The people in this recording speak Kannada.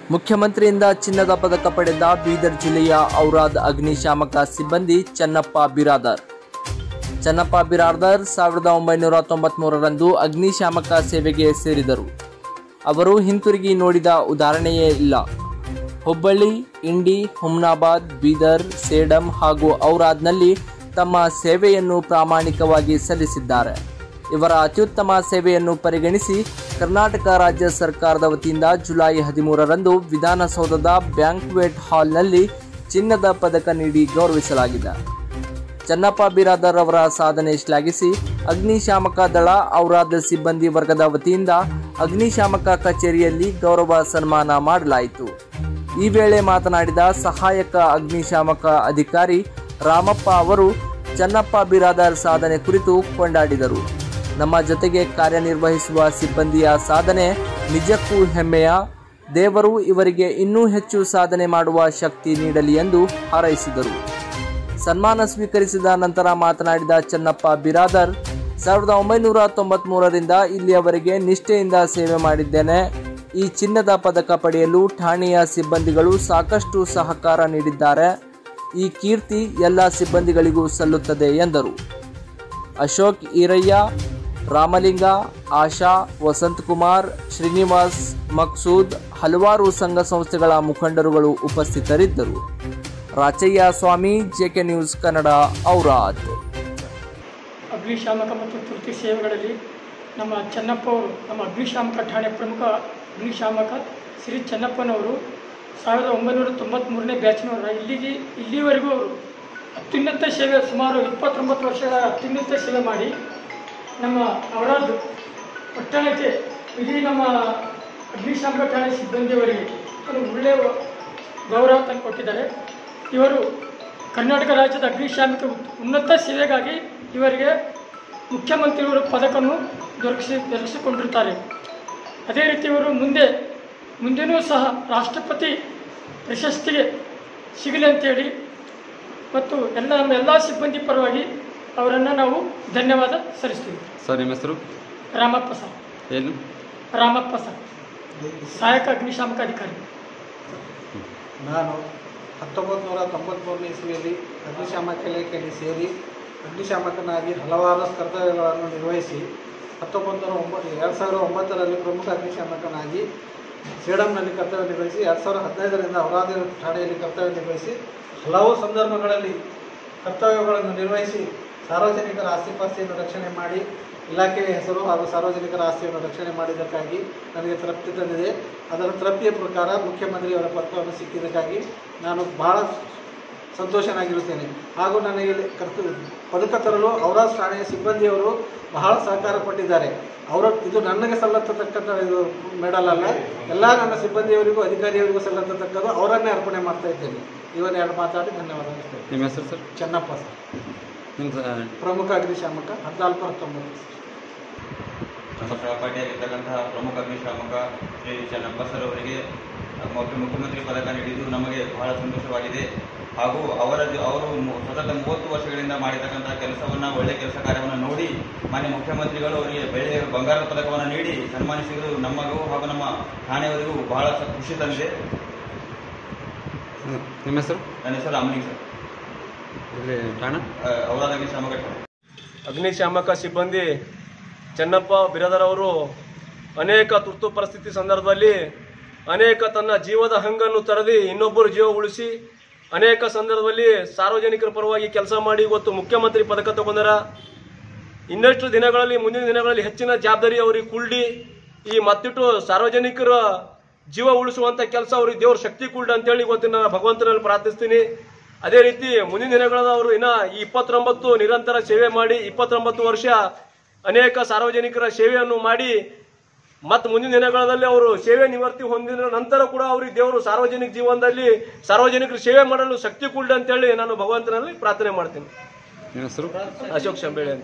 ಮುಖ್ಯಮಂತ್ರಿಯಿಂದ ಚಿನ್ನದ ಪದಕ ಪಡೆದ ಬೀದರ್ ಜಿಲ್ಲೆಯ ಔರಾದ್ ಅಗ್ನಿಶಾಮಕ ಸಿಬ್ಬಂದಿ ಚನ್ನಪ್ಪ ಬಿರಾದರ್ 1993ರಂದು ಅಗ್ನಿಶಾಮಕ ಸೇವೆಗೆ ಸೇರಿದರು. ಅವರು ಹಿಂತಿರುಗಿ ನೋಡಿದ ಉದಾಹರಣೆಯೇ ಇಲ್ಲ. ಹುಬ್ಬಳ್ಳಿ, ಇಂಡಿ, ಹುಮ್ನಾಬಾದ್, ಬೀದರ್, ಸೇಡಂ ಹಾಗೂ ಔರಾದ್ನಲ್ಲಿ ತಮ್ಮ ಸೇವೆಯನ್ನು ಪ್ರಾಮಾಣಿಕವಾಗಿ ಸಲ್ಲಿಸಿದ್ದಾರೆ. ಇವರ ಅತ್ಯುತ್ತಮ ಸೇವೆಯನ್ನು ಪರಿಗಣಿಸಿ ಕರ್ನಾಟಕ ರಾಜ್ಯ ಸರ್ಕಾರದ ವತಿಯಿಂದ ಜುಲೈ 13ರಂದು ವಿಧಾನಸೌಧದ ಬ್ಯಾಂಕ್ವೆಟ್ ಹಾಲ್ನಲ್ಲಿ ಚಿನ್ನದ ಪದಕ ನೀಡಿ ಗೌರವಿಸಲಾಗಿದೆ. ಚನ್ನಪ್ಪ ಬಿರಾದರ್ ಅವರ ಸಾಧನೆ ಶ್ಲಾಘಿಸಿ ಅಗ್ನಿಶಾಮಕ ದಳ ಔರಾದ್ ಸಿಬ್ಬಂದಿ ವರ್ಗದ ವತಿಯಿಂದ ಅಗ್ನಿಶಾಮಕ ಕಚೇರಿಯಲ್ಲಿ ಗೌರವ ಸನ್ಮಾನ ಮಾಡಲಾಯಿತು. ಈ ವೇಳೆ ಮಾತನಾಡಿದ ಸಹಾಯಕ ಅಗ್ನಿಶಾಮಕ ಅಧಿಕಾರಿ ರಾಮಪ್ಪ ಅವರು ಚನ್ನಪ್ಪ ಬಿರಾದರ್ ಸಾಧನೆ ಕುರಿತು ಕೊಂಡಾಡಿದರು. ನಮ್ಮ ಜೊತೆಗೆ ಕಾರ್ಯನಿರ್ವಹಿಸುವ ಸಿಬ್ಬಂದಿಯ ಸಾಧನೆ ನಿಜಕ್ಕೂ ಹೆಮ್ಮೆಯ. ದೇವರು ಇವರಿಗೆ ಇನ್ನೂ ಹೆಚ್ಚು ಸಾಧನೆ ಮಾಡುವ ಶಕ್ತಿ ನೀಡಲಿ ಎಂದು ಹಾರೈಸಿದರು. ಸನ್ಮಾನ ಸ್ವೀಕರಿಸಿದ ನಂತರ ಮಾತನಾಡಿದ ಚನ್ನಪ್ಪ ಬಿರಾದರ್, 1993ರಿಂದ ಇಲ್ಲಿಯವರೆಗೆ ನಿಷ್ಠೆಯಿಂದ ಸೇವೆ ಮಾಡಿದ್ದೇನೆ. ಈ ಚಿನ್ನದ ಪದಕ ಪಡೆಯಲು ಠಾಣೆಯ ಸಿಬ್ಬಂದಿಗಳು ಸಾಕಷ್ಟು ಸಹಕಾರ ನೀಡಿದ್ದಾರೆ. ಈ ಕೀರ್ತಿ ಎಲ್ಲ ಸಿಬ್ಬಂದಿಗಳಿಗೂ ಸಲ್ಲುತ್ತದೆ ಎಂದರು. ಅಶೋಕ್ ಈರಯ್ಯ, ರಾಮಲಿಂಗ, ಆಶಾ, ವಸಂತಕುಮಾರ್, ಶ್ರೀನಿವಾಸ್, ಮಕ್ಸೂದ್, ಹಲವಾರು ಸಂಘ ಸಂಸ್ಥೆಗಳ ಮುಖಂಡರುಗಳು ಉಪಸ್ಥಿತರಿದ್ದರು. Rachaiah Swamy, JK news Kannada, Aurad. ಅಗ್ನಿಶಾಮಕ ಮತ್ತು ತುರ್ತು ಸೇವೆಗಳಲ್ಲಿ ನಮ್ಮ ಚೆನ್ನಪ್ಪ ಅವರು, ನಮ್ಮ ಅಗ್ನಿಶಾಮಕ ಠಾಣೆ ಪ್ರಮುಖ ಅಗ್ನಿಶಾಮಕ ಶ್ರೀ ಚೆನ್ನಪ್ಪನವರು 1993ನೇ ಬ್ಯಾಚ್ನವರ ಇಲ್ಲಿವರೆಗೂ ಅವರು ಅತ್ಯುನ್ನತ ಸೇವೆ, ಸುಮಾರು 29 ವರ್ಷಗಳ ಅತ್ಯುನ್ನತ ಸೇವೆ ಮಾಡಿ ನಮ್ಮ ಔರಾದ್ ಪಟ್ಟಣಕ್ಕೆ ಇಡೀ ನಮ್ಮ ಅಗ್ನಿಶಾಮಕ ಠಾಣೆ ಸಿಬ್ಬಂದಿಯವರಿಗೆ ಒಳ್ಳೆಯ ಗೌರವ ತಂದು ಕೊಟ್ಟಿದ್ದಾರೆ. ಇವರು ಕರ್ನಾಟಕ ರಾಜ್ಯದ ಅಗ್ನಿಶಾಮಕ ಉನ್ನತ ಸೇವೆಗಾಗಿ ಇವರಿಗೆ ಮುಖ್ಯಮಂತ್ರಿಯವರು ಪದಕವನ್ನು ದೊರಕಿಸಿಕೊಂಡಿರುತ್ತಾರೆ. ಅದೇ ರೀತಿ ಇವರು ಮುಂದೆನೂ ಸಹ ರಾಷ್ಟ್ರಪತಿ ಪ್ರಶಸ್ತಿಗೆ ಸಿಗಲಿ ಅಂತೇಳಿ ಮತ್ತು ನಮ್ಮ ಎಲ್ಲ ಸಿಬ್ಬಂದಿ ಪರವಾಗಿ ಅವರನ್ನು ನಾವು ಧನ್ಯವಾದ ಸಲ್ಲಿಸ್ತೀವಿ. ಸರ್, ನಿಮ್ಮ ಹೆಸರು? ರಾಮಪ್ಪ ಸರ್. ಏನು? ರಾಮಪ್ಪ ಸರ್, ಸಹಾಯಕ ಅಗ್ನಿಶಾಮಕ ಅಧಿಕಾರಿ. ನಾನು 1993ನೇ ಇಸ್ವಿಯಲ್ಲಿ ಅಗ್ನಿಶಾಮಕ ಇಲಾಖೆಯಲ್ಲಿ ಸೇರಿ ಅಗ್ನಿಶಾಮಕನಾಗಿ ಹಲವಾರು ಕರ್ತವ್ಯಗಳನ್ನು ನಿರ್ವಹಿಸಿ 2009ರಲ್ಲಿ ಪ್ರಮುಖ ಅಗ್ನಿಶಾಮಕನಾಗಿ ಸೇಡಂನಲ್ಲಿ ಕರ್ತವ್ಯ ನಿರ್ವಹಿಸಿ 2015ರಿಂದ ಔರಾದ್ ಠಾಣೆಯಲ್ಲಿ ಕರ್ತವ್ಯ ನಿರ್ವಹಿಸಿ ಹಲವು ಸಂದರ್ಭಗಳಲ್ಲಿ ಕರ್ತವ್ಯಗಳನ್ನು ನಿರ್ವಹಿಸಿ ಸಾರ್ವಜನಿಕರ ಆಸ್ತಿಪಾಸ್ತಿಯನ್ನು ರಕ್ಷಣೆ ಮಾಡಿ ಇಲಾಖೆಯ ಹೆಸರು ಹಾಗೂ ಸಾರ್ವಜನಿಕರ ಆಸ್ತಿಯನ್ನು ರಕ್ಷಣೆ ಮಾಡಿದ್ದಕ್ಕಾಗಿ ನನಗೆ ತೃಪ್ತಿ ತಂದಿದೆ. ಅದರ ತೃಪ್ತಿಯ ಪ್ರಕಾರ ಮುಖ್ಯಮಂತ್ರಿಯವರ ಪತ್ರವನ್ನು ಸಿಕ್ಕಿದ್ದಕ್ಕಾಗಿ ನಾನು ಬಹಳ ಸಂತೋಷನಾಗಿರುತ್ತೇನೆ. ಹಾಗೂ ನನಗೆ ಪದಕ ತರಲು ಔರಾದ್ ಠಾಣೆಯ ಸಿಬ್ಬಂದಿಯವರು ಬಹಳ ಸಹಕಾರ ಕೊಟ್ಟಿದ್ದಾರೆ. ಇದು ನನಗೆ ಸಲ್ಲತಕ್ಕಂಥ ಇದು ಮೆಡಲ್ ಅಲ್ಲ, ಎಲ್ಲ ನನ್ನ ಸಿಬ್ಬಂದಿಯವರಿಗೂ ಅಧಿಕಾರಿಯವರಿಗೂ ಸಲ್ಲತಕ್ಕದ್ದು. ಅವರನ್ನೇ ಅರ್ಪಣೆ ಮಾಡ್ತಾ ಇದ್ದೇನೆ. ಇವನ್ನೆರಡು ಮಾತಾಡಿ ಧನ್ಯವಾದ. ನಿಮ್ಮ ಹೆಸರು ಸರ್? ಚೆನ್ನಪ್ಪ ಸರ್, ಪ್ರಮುಖ ಅಗ್ನಿಶಾಮಕ 14-19. ನಮ್ಮ ಸಹಪಾಠಿಯಾಗಿರ್ತಕ್ಕಂತಹ ಪ್ರಮುಖ ಅಗ್ನಿಶಾಮಕ ಶ್ರೀ ಚೆನ್ನಪ್ಪ ಸರ್ ಅವರಿಗೆ ಮುಖ್ಯಮಂತ್ರಿ ಪದಕ ನೀಡಿದ್ದು ನಮಗೆ ಬಹಳ ಸಂತೋಷವಾಗಿದೆ. ಹಾಗೂ ಅವರು ಸತತ 30 ವರ್ಷಗಳಿಂದ ಮಾಡಿರ್ತಕ್ಕಂಥ ಕೆಲಸವನ್ನು, ಒಳ್ಳೆಯ ಕೆಲಸ ಕಾರ್ಯವನ್ನು ನೋಡಿ ಮಾನ್ಯ ಮುಖ್ಯಮಂತ್ರಿಗಳು ಅವರಿಗೆ ಬೆಳ್ಳಿಯ ಬಂಗಾರದ ಪದಕವನ್ನು ನೀಡಿ ಸನ್ಮಾನಿಸಿದ್ದು ನಮಗೂ ಹಾಗೂ ನಮ್ಮ ಠಾಣೆಯವರಿಗೂ ಬಹಳ ಖುಷಿ ತಂದಿದೆ. ನಿಮ್ಮ ಹೆಸರು? ನನ್ನ ಹೆಸರು ರಾಮಲಿಂಗ ಸರ್, ಔರಾದ್ ಅಗ್ನಿಶಾಮಕ ಠಾಣೆ. ಅಗ್ನಿಶಾಮಕ ಸಿಬ್ಬಂದಿ ಚನ್ನಪ್ಪ ಬಿರಾದರ್ ಅವರು ಅನೇಕ ತುರ್ತು ಪರಿಸ್ಥಿತಿ ಸಂದರ್ಭದಲ್ಲಿ ತನ್ನ ಜೀವದ ಹಂಗನ್ನು ತೊರೆದು ಇನ್ನೊಬ್ಬರು ಜೀವ ಉಳಿಸಿ ಅನೇಕ ಸಂದರ್ಭದಲ್ಲಿ ಸಾರ್ವಜನಿಕರ ಪರವಾಗಿ ಕೆಲಸ ಮಾಡಿ ಇವತ್ತು ಮುಖ್ಯಮಂತ್ರಿ ಪದಕ ತಗೊಂಡರ. ಇನ್ನಷ್ಟು ದಿನಗಳಲ್ಲಿ, ಮುಂದಿನ ದಿನಗಳಲ್ಲಿ ಹೆಚ್ಚಿನ ಜವಾಬ್ದಾರಿ ಅವರಿಗೆ ಕುಳ್ಳಿ ಈ ಮತ್ತಿಟ್ಟು ಸಾರ್ವಜನಿಕರ ಜೀವ ಉಳಿಸುವಂಥ ಕೆಲಸ ಅವ್ರಿಗೆ ದೇವ್ರ ಶಕ್ತಿ ಕುಳ್ಳಿ ಅಂತೇಳಿ ಇವತ್ತಿನ ಭಗವಂತನಲ್ಲಿ ಪ್ರಾರ್ಥಿಸ್ತೀನಿ. ಅದೇ ರೀತಿ ಮುಂದಿನ ದಿನಗಳಲ್ಲಿ ಅವರು ಇನ್ನು 29 ನಿರಂತರ ಸೇವೆ ಮಾಡಿ 29 ವರ್ಷ ಅನೇಕ ಸಾರ್ವಜನಿಕರ ಸೇವೆಯನ್ನು ಮಾಡಿ ಮತ್ತು ಮುಂದಿನ ದಿನಗಳಲ್ಲಿ ಅವರು ಸೇವೆ ನಿವೃತ್ತಿ ಹೊಂದಿದ ನಂತರ ಕೂಡ ಅವರಿಗೆ ದೇವರು ಸಾರ್ವಜನಿಕ ಜೀವನದಲ್ಲಿ ಸಾರ್ವಜನಿಕರು ಸೇವೆ ಮಾಡಲು ಶಕ್ತಿ ಕೊಡ್ಲಿ ಅಂತೇಳಿ ನಾನು ಭಗವಂತನಲ್ಲಿ ಪ್ರಾರ್ಥನೆ ಮಾಡ್ತೀನಿ. ನಿಮ್ಮ ಹೆಸರು? ಅಶೋಕ್ ಶಂಬೇಳೆ.